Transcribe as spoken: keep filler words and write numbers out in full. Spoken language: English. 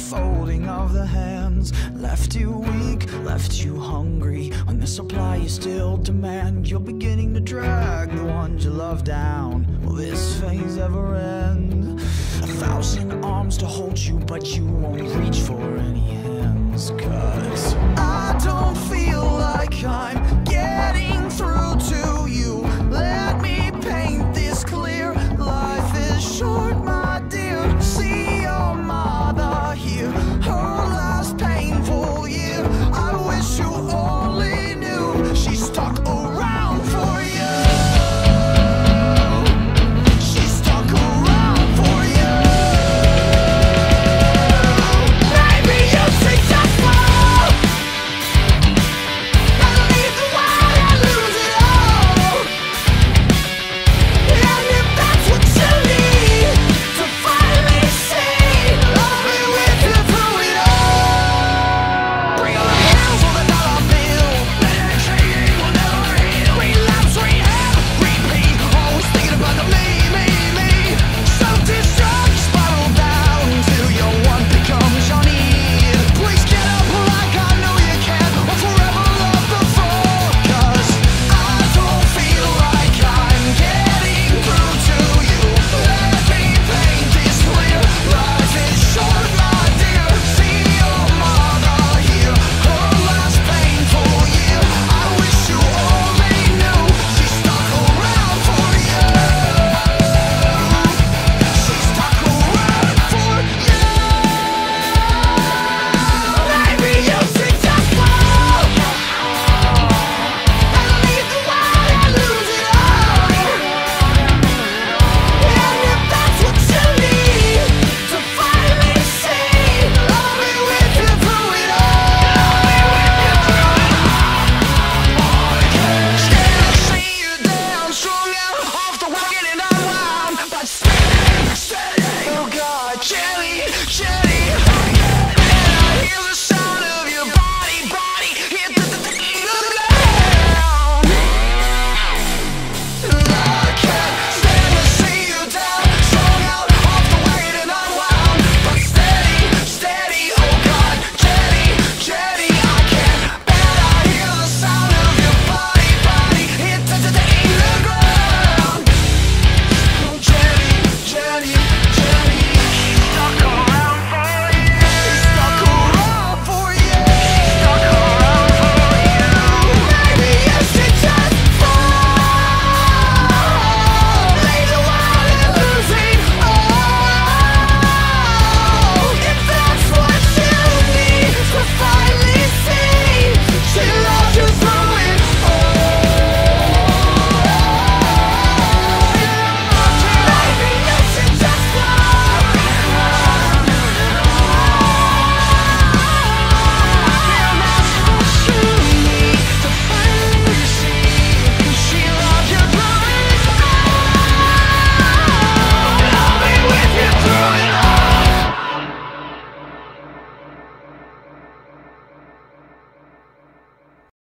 folding of the hands left you weak, left you hungry. When the supply you still demand, you're beginning to drag the ones you love down. Will this phase ever end? A thousand arms to hold you, but you won't reach for any hands. 'Cause I don't